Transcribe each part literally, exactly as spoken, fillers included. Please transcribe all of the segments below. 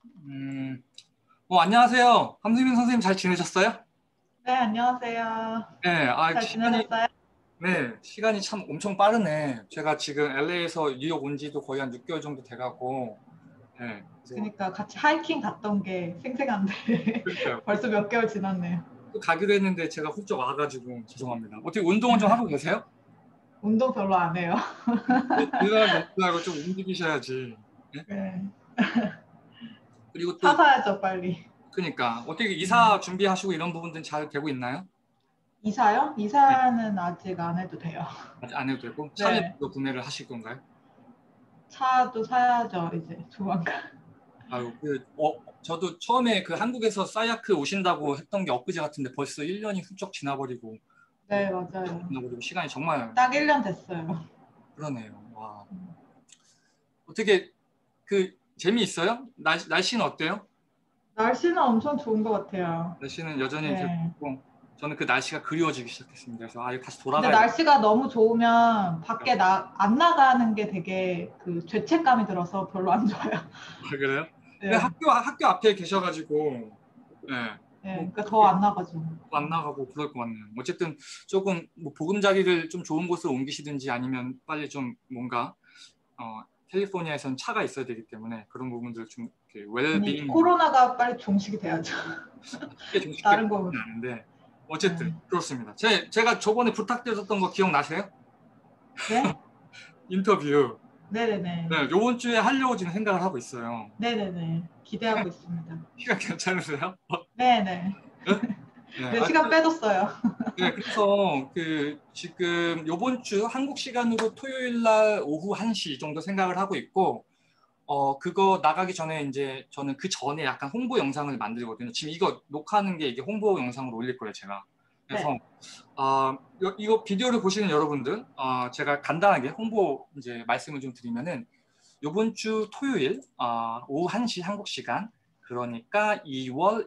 음, 어, 안녕하세요. 함수민 선생님 잘 지내셨어요? 네, 안녕하세요. 네, 아, 잘 시간이, 지내셨어요? 네, 시간이 참 엄청 빠르네. 제가 지금 엘에이에서 뉴욕 온 지도 거의 한 육 개월 정도 돼가고, 네, 그래서, 그러니까 같이 하이킹 갔던 게 생생한데 그러니까요. 벌써 몇 개월 지났네요. 또 가기로 했는데 제가 훌쩍 와가지고 죄송합니다. 어떻게 운동은 좀 하고 계세요? 운동 별로 안 해요. 일어날 연습하고 좀 움직이셔야지. 네? 네. 그리고 차 또, 사야죠, 빨리. 그러니까, 어떻게 음. 이사 준비하시고 이런 부분들은 잘 되고 있나요? 이사요? 네, 이사는 아직 안 해도 돼요. 아직 안 해도 되고, 차는 네. 또 구매를 하실 건가요? 차도 사야죠, 이제 조만간. 아유, 그, 어, 저도 처음에 그 한국에서 사이아크 오신다고 했던 게 엊그제 같은데 벌써 일 년이 훌쩍 지나버리고, 어, 네, 훌쩍 맞아요. 지나버리고 시간이 정말 딱 일 년 됐어요. 그러네요. 와. 어떻게, 그, 재미있어요? 날, 날씨는 어때요? 날씨는 엄청 좋은 것 같아요. 날씨는 여전히 계속 네. 좋고, 저는 그 날씨가 그리워지기 시작했습니다. 그래서, 아, 이거 다시 근데 돌아가야 되겠다. 날씨가 너무 좋으면 밖에 나, 안 나가는 게 되게 그 죄책감이 들어서 별로 안 좋아요. 그래요? 근데 네. 학교, 학교 앞에 계셔가지고, 예, 네. 뭐, 그러니까 더 그렇게 안 나가죠. 안 나가고 그럴 것 같네요. 어쨌든 조금 뭐 보금자리를 좀 좋은 곳으로 옮기시든지 아니면 빨리 좀 뭔가 어, 캘리포니아에서는 차가 있어야 되기 때문에 그런 부분들 좀 아니, 웰빙 코로나가 빨리 종식이 돼야죠. 쉽게 좀 쉽게 다른 거. 되지는 않은데 어쨌든 네. 그렇습니다. 제, 제가 저번에 부탁드렸던 거 기억나세요? 네? 인터뷰. 네네네. 네, 요번 주에 하려고 지금 생각을 하고 있어요. 네네네. 시간, 기대하고 있습니다. 시간 괜찮으세요? 네네. 네? 네, 네, 아, 시간 빼뒀어요. 네, 그래서 그 지금 요번 주 한국 시간으로 토요일 날 오후 한 시 정도 생각을 하고 있고 어 그거 나가기 전에 이제 저는 그 전에 약간 홍보 영상을 만들거든요. 지금 이거 녹화하는 게 이게 홍보 영상으로 올릴 거예요, 제가. 그래서 네. 어 요- 이거 비디오를 보시는 여러분들 어 제가 간단하게 홍보 이제 말씀을 좀 드리면은 요번 주 토요일 어, 오후 한 시 한국 시간 그러니까 이월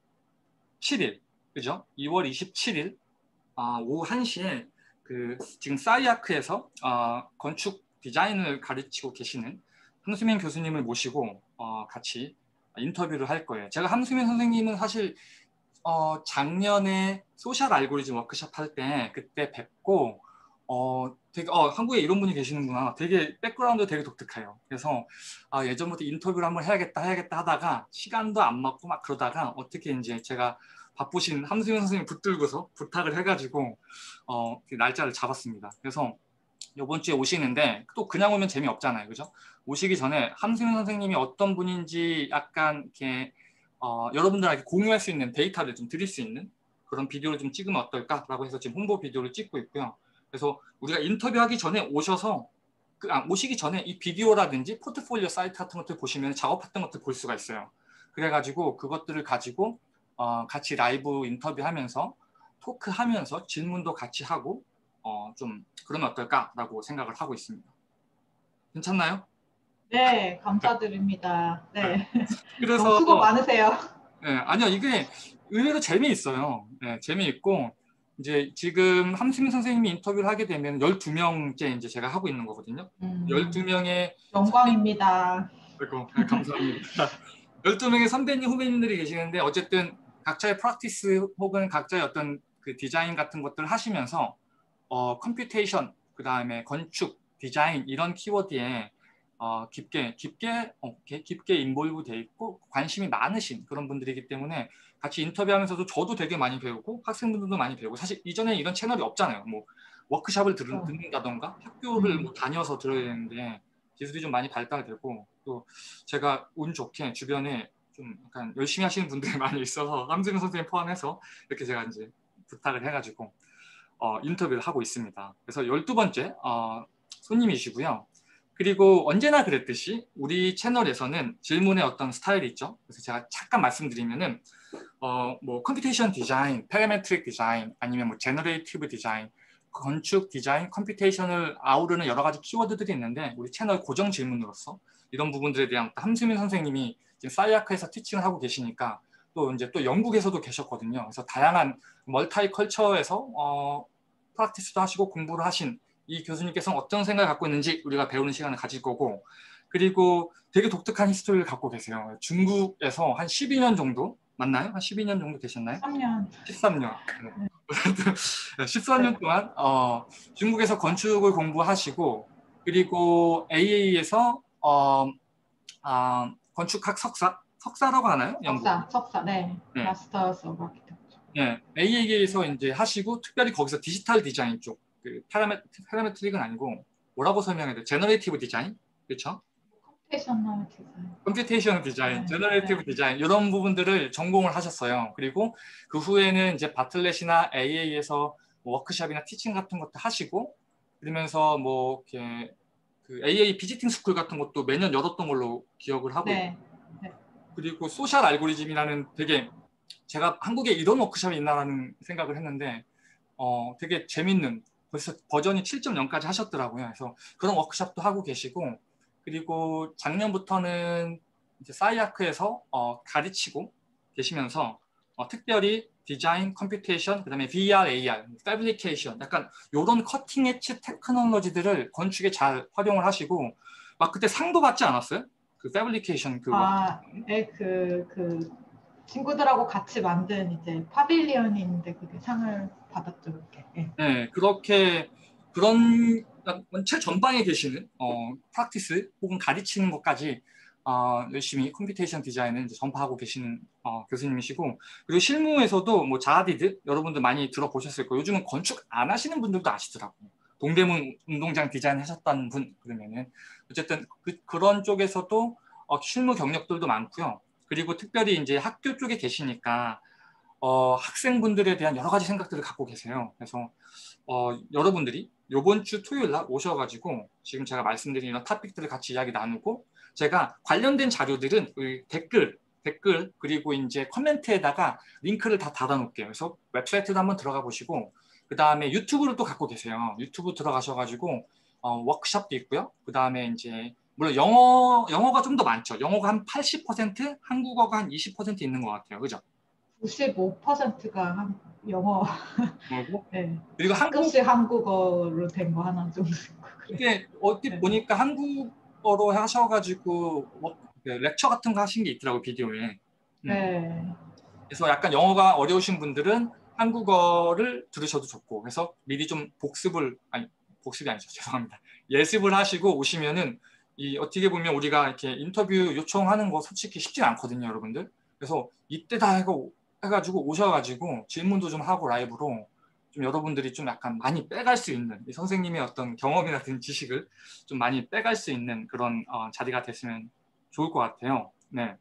이십칠 일 그죠? 이월 이십칠 일 아, 오후 한 시에 그 지금 사이아크에서 어, 건축 디자인을 가르치고 계시는 함수민 교수님을 모시고 어, 같이 인터뷰를 할 거예요. 제가 함수민 선생님은 사실 어, 작년에 소셜 알고리즘 워크숍 할 때 그때 뵙고 어, 되게 어, 한국에 이런 분이 계시는구나. 되게 백그라운드 되게 독특해요. 그래서 아, 예전부터 인터뷰를 한번 해야겠다 해야겠다 하다가 시간도 안 맞고 막 그러다가 어떻게 이제 제가 바쁘신 함수민 선생님 붙들고서 부탁을 해가지고 어, 그 날짜를 잡았습니다. 그래서 이번 주에 오시는데 또 그냥 오면 재미없잖아요. 그죠? 오시기 전에 함수민 선생님이 어떤 분인지 약간 이렇게 어, 여러분들에게 공유할 수 있는 데이터를 좀 드릴 수 있는 그런 비디오를 좀 찍으면 어떨까라고 해서 지금 홍보 비디오를 찍고 있고요. 그래서 우리가 인터뷰하기 전에 오셔서 그, 아, 오시기 전에 이 비디오라든지 포트폴리오 사이트 같은 것들 보시면 작업했던 것들 볼 수가 있어요. 그래가지고 그것들을 가지고 어, 같이 라이브 인터뷰하면서 토크하면서 질문도 같이 하고 어, 좀 그러면 어떨까라고 생각을 하고 있습니다. 괜찮나요? 네, 감사드립니다. 네. 네. 너무 그래서 수고 많으세요. 네, 아니요 이게 의외로 재미있어요. 네, 재미있고 이제 지금 함수민 선생님이 인터뷰를 하게 되면 열두 명째 이제 제가 하고 있는 거거든요. 음, 열두 명의 선배 영광입니다. 아이고, 네, 감사합니다. 열두 명의 선배님, 후배님들이 계시는데 어쨌든 각자의 프랙티스 혹은 각자의 어떤 그 디자인 같은 것들을 하시면서 어, 컴퓨테이션, 그 다음에 건축, 디자인 이런 키워드에 어, 깊게 깊게 어, 깊게 인볼브 돼 있고 관심이 많으신 그런 분들이기 때문에 같이 인터뷰하면서도 저도 되게 많이 배우고 학생분들도 많이 배우고 사실 이전에 이런 채널이 없잖아요. 뭐 워크숍을 들, 어, 듣는다던가 학교를 음, 뭐 다녀서 들어야 되는데 기술이 좀 많이 발달되고 또 제가 운 좋게 주변에 좀 약간 열심히 하시는 분들이 많이 있어서 함수민 선생님 포함해서 이렇게 제가 이제 부탁을 해가지고 어, 인터뷰를 하고 있습니다. 그래서 열두 번째 어, 손님이시고요. 그리고 언제나 그랬듯이 우리 채널에서는 질문의 어떤 스타일이 있죠. 그래서 제가 잠깐 말씀드리면은 어, 뭐 컴퓨테이션 디자인, 패러메트릭 디자인, 아니면 뭐 제너레이티브 디자인, 건축 디자인, 컴퓨테이션을 아우르는 여러 가지 키워드들이 있는데 우리 채널 고정 질문으로서 이런 부분들에 대한 함수민 선생님이 지금 사이아크에서 티칭을 하고 계시니까 또 이제 또 영국에서도 계셨거든요. 그래서 다양한 멀타이 컬처에서 어, 프랙티스도 하시고 공부를 하신 이 교수님께서는 어떤 생각을 갖고 있는지 우리가 배우는 시간을 가질 거고 그리고 되게 독특한 히스토리를 갖고 계세요. 중국에서 한 십이 년 정도 맞나요? 한 십이 년 정도 되셨나요? 십삼 년. 십삼 년. 네. 십삼 년 네. 동안 어, 중국에서 건축을 공부하시고 그리고 에이에이에서 어, 아, 건축학 석사? 석사라고 하나요? 영국? 석사, 석사, 네. 네. 마스터스 오브 아키텍처. 네. 에이에이에서 이제 하시고 특별히 거기서 디지털 디자인 쪽, 그 파라메, 파라메트릭은 아니고 뭐라고 설명해야 돼? 제너레이티브 디자인? 그렇죠? 컴퓨테이셔널 디자인. 컴퓨테이션 디자인, 네. 제너레이티브 네. 디자인 이런 부분들을 전공을 하셨어요. 그리고 그 후에는 이제 바틀렛이나 에이에이에서 뭐 워크숍이나 티칭 같은 것도 하시고 그러면서 뭐 이렇게 그 에이에이 비지팅 스쿨 같은 것도 매년 열었던 걸로 기억을 하고 있고 네. 네. 그리고 소셜 알고리즘이라는 되게 제가 한국에 이런 워크숍이 있나라는 생각을 했는데 어, 되게 재밌는 벌써 버전이 칠 점 영까지 하셨더라고요. 그래서 그런 워크숍도 하고 계시고 그리고 작년부터는 이제 사이아크에서 어, 가르치고 계시면서 어, 특별히 디자인, 컴퓨테이션, 그다음에 브이알, 에이알, 패브리케이션 약간 이런 커팅 엣지 테크놀로지들을 건축에 잘 활용을 하시고 막 그때 상도 받지 않았어요? 그 패브리케이션 그 워크. 아, 네, 그, 그 친구들하고 같이 만든 이제 파빌리언이 있는데 그게 상을 받았죠, 그렇게. 네. 네, 그렇게 그런 최전방에 계시는 어, 프랙티스 혹은 가르치는 것까지 어, 열심히 컴퓨테이션 디자인을 이제 전파하고 계시는 어, 교수님이시고 그리고 실무에서도 뭐 자하디드 여러분들 많이 들어보셨을 거예요. 요즘은 건축 안 하시는 분들도 아시더라고요. 동대문 운동장 디자인 하셨다는 분 그러면은 어쨌든 그, 그런 쪽에서도 어, 실무 경력들도 많고요. 그리고 특별히 이제 학교 쪽에 계시니까 어, 학생분들에 대한 여러 가지 생각들을 갖고 계세요. 그래서 어, 여러분들이 이번 주 토요일 날 오셔가지고 지금 제가 말씀드린 이런 토픽들을 같이 이야기 나누고 제가 관련된 자료들은 그 댓글, 댓글 그리고 이제 코멘트에다가 링크를 다 달아놓을게요. 그래서 웹사이트도 한번 들어가 보시고 그 다음에 유튜브를 또 갖고 계세요. 유튜브 들어가셔가지고 어, 워크숍도 있고요. 그 다음에 이제 물론 영어 영어가 좀 더 많죠. 영어가 한 팔십 퍼센트, 한국어가 한 이십 퍼센트 있는 것 같아요. 그죠? 구십오 퍼센트가 한 영어, 그리고 네. 그리고 한국 가끔씩 한국어로 된 거 하나 정도 있고 그래. 이게 어디 네. 보니까 한국어로 하셔가지고 뭐, 그 렉처 같은 거 하신 게 있더라고 비디오에. 음. 네. 그래서 약간 영어가 어려우신 분들은 한국어를 들으셔도 좋고 그래서 미리 좀 복습을 아니 복습이 아니죠 죄송합니다 예습을 하시고 오시면은 이 어떻게 보면 우리가 이렇게 인터뷰 요청하는 거 솔직히 쉽진 않거든요 여러분들. 그래서 이때 다 해고 해가지고 오셔가지고 질문도 좀 하고 라이브로 좀 여러분들이 좀 약간 많이 빼갈 수 있는 이 선생님의 어떤 경험이나 지식을 좀 많이 빼갈 수 있는 그런 어, 자리가 됐으면 좋을 것 같아요. 네.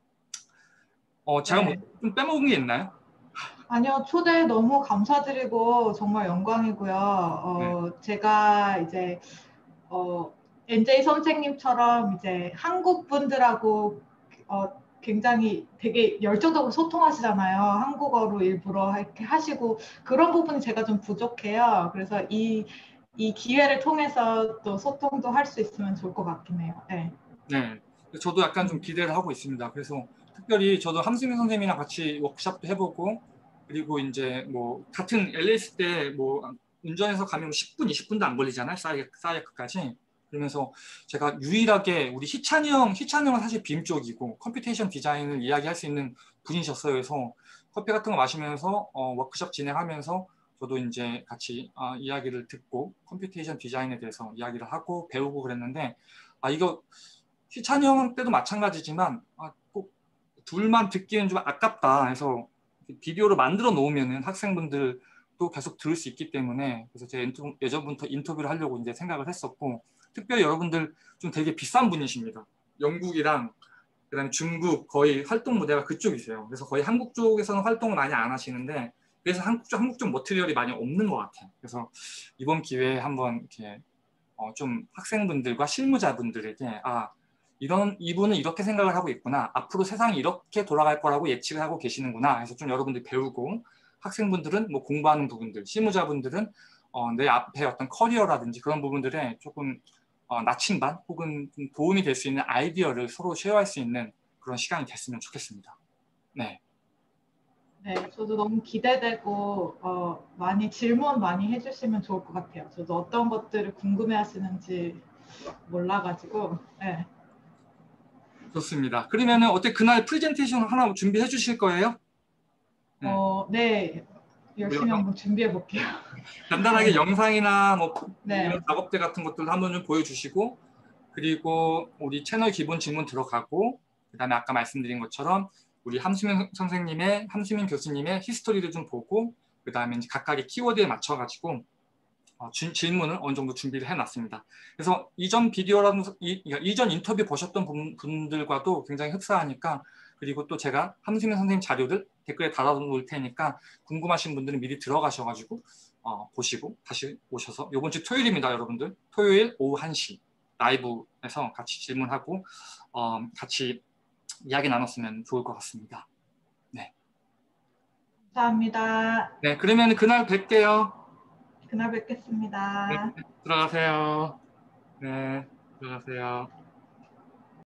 어, 제가 뭐 네. 좀 빼먹은 게 있나요? 아니요, 초대 너무 감사드리고 정말 영광이고요. 네. 어, 제가 이제 어, 엔제이 선생님처럼 이제 한국 분들하고 어, 굉장히 되게 열정적으로 소통하시잖아요. 한국어로 일부러 이렇게 하시고 그런 부분이 제가 좀 부족해요. 그래서 이, 이 기회를 통해서 또 소통도 할 수 있으면 좋을 것 같긴 해요. 네. 네. 저도 약간 좀 음. 기대를 하고 있습니다. 그래서 특별히 저도 함수민 선생님이랑 같이 워크숍도 해보고 그리고 이제 뭐 같은 엘에이에스 때 뭐 운전해서 가면 십 분, 이십 분도 안 걸리잖아요. 사이에크, 사이에크까지. 그러면서 제가 유일하게 우리 희찬이 형, 희찬이 형은 사실 빔 쪽이고 컴퓨테이션 디자인을 이야기할 수 있는 분이셨어요. 그래서 커피 같은 거 마시면서 어, 워크숍 진행하면서 저도 이제 같이 아, 이야기를 듣고 컴퓨테이션 디자인에 대해서 이야기를 하고 배우고 그랬는데 아 이거 희찬이 형 때도 마찬가지지만 아, 꼭 둘만 듣기엔 좀 아깝다 해서 비디오를 만들어 놓으면은 학생분들도 계속 들을 수 있기 때문에 그래서 제가 인터, 예전부터 인터뷰를 하려고 이제 생각을 했었고 특별히 여러분들 좀 되게 비싼 분이십니다. 영국이랑 그다음에 중국 거의 활동 무대가 그쪽이세요. 그래서 거의 한국 쪽에서는 활동을 많이 안 하시는데 그래서 한국 쪽 한국 쪽 머티리얼이 많이 없는 것 같아요. 그래서 이번 기회에 한번 이렇게 어, 좀 학생분들과 실무자분들에게 아 이런 이분은 이렇게 생각을 하고 있구나. 앞으로 세상이 이렇게 돌아갈 거라고 예측을 하고 계시는구나. 해서 좀 여러분들 배우고 학생분들은 뭐 공부하는 부분들, 실무자분들은 어, 내 앞에 어떤 커리어라든지 그런 부분들에 조금 어, 나침반 혹은 좀 도움이 될 수 있는 아이디어를 서로 쉐어할 수 있는 그런 시간이 됐으면 좋겠습니다. 네. 네, 저도 너무 기대되고 어, 많이 질문 많이 해주시면 좋을 것 같아요. 저도 어떤 것들을 궁금해하시는지 몰라가지고. 네. 좋습니다. 그러면은 어떻게 그날 프레젠테이션 하나 준비해 주실 거예요? 네. 어, 네. 열심히 뭐, 한번 준비해 볼게요. 간단하게 네. 영상이나 뭐 네. 이런 작업대 같은 것들 한번 좀 보여주시고, 그리고 우리 채널 기본 질문 들어가고, 그다음에 아까 말씀드린 것처럼 우리 함수민 선생님의 함수민 교수님의 히스토리를 좀 보고, 그다음에 이제 각각의 키워드에 맞춰가지고 어, 주, 질문을 어느 정도 준비를 해놨습니다. 그래서 이전 비디오라는 이, 이전 인터뷰 보셨던 분, 분들과도 굉장히 흡사하니까, 그리고 또 제가 함수민 선생님 자료들 댓글에 달아놓을 테니까 궁금하신 분들은 미리 들어가셔가지고 어, 보시고 다시 오셔서 이번 주 토요일입니다, 여러분들. 토요일 오후 한 시 라이브에서 같이 질문하고 어, 같이 이야기 나눴으면 좋을 것 같습니다. 네. 감사합니다. 네, 그러면 그날 뵐게요. 그날 뵙겠습니다. 네, 들어가세요. 네, 들어가세요.